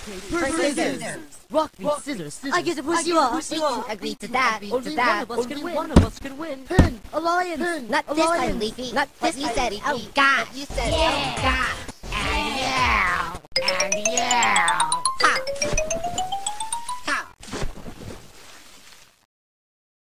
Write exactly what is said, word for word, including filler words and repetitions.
paper, scissors. Rock, me, scissors, scissors. I get to push you off. We can agree to that. Only to that. one of us can win. One of us can win. Pin, alliance. Not a this lion. time, Leafy. Not But this you time, said, Leafy. oh gosh. You said, Yeah. oh gosh. And yeah. And yeah.